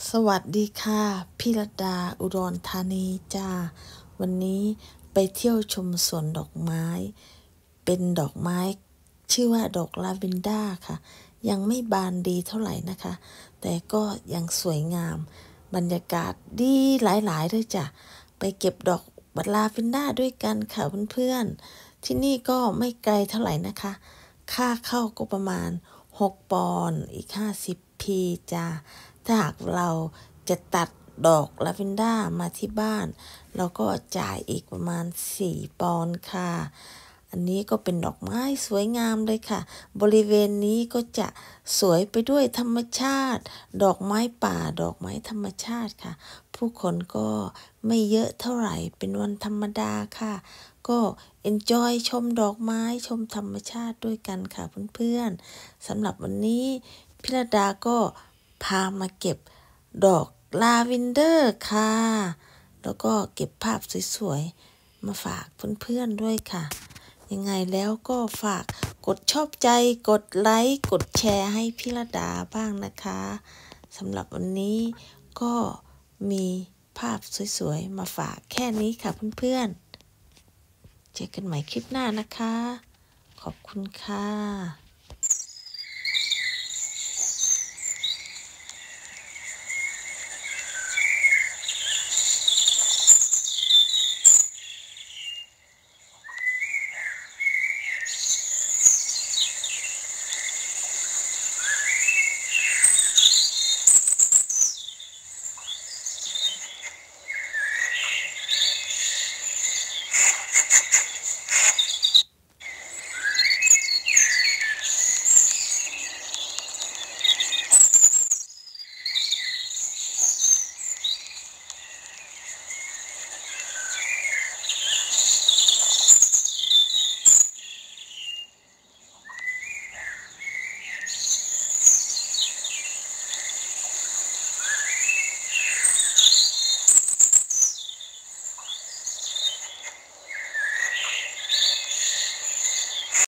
สวัสดีค่ะพี่รัตดาอุดรธานีจ้าวันนี้ไปเที่ยวชมสวนดอกไม้เป็นดอกไม้ชื่อว่าดอกลาเวนเดอร์ค่ะยังไม่บานดีเท่าไหร่นะคะแต่ก็ยังสวยงามบรรยากาศดีหลายๆด้วยจ้ะไปเก็บดอกลาเวนเดอร์ด้วยกันค่ะเพื่อนๆที่นี่ก็ไม่ไกลเท่าไหร่นะคะค่าเข้าก็ประมาณ6 ปอนด์อีก50 พีจ้าถ้าหากเราจะตัดดอกลาเวนเดอร์มาที่บ้านเราก็จ่ายอีกประมาณ4 ปอนด์ค่ะอันนี้ก็เป็นดอกไม้สวยงามเลยค่ะบริเวณนี้ก็จะสวยไปด้วยธรรมชาติดอกไม้ป่าดอกไม้ธรรมชาติค่ะผู้คนก็ไม่เยอะเท่าไหร่เป็นวันธรรมดาค่ะก็enjoy ชมดอกไม้ชมธรรมชาติด้วยกันค่ะเพื่อนๆสำหรับวันนี้พิรดาก็พามาเก็บดอกลาเวนเดอร์ค่ะแล้วก็เก็บภาพสวยๆมาฝากเพื่อนๆด้วยค่ะยังไงแล้วก็ฝากกดชอบใจกดไลค์กดแชร์ให้พิรดาบ้างนะคะสำหรับวันนี้ก็มีภาพสวยๆมาฝากแค่นี้ค่ะเพื่อนๆเจอกันใหม่คลิปหน้านะคะขอบคุณค่ะ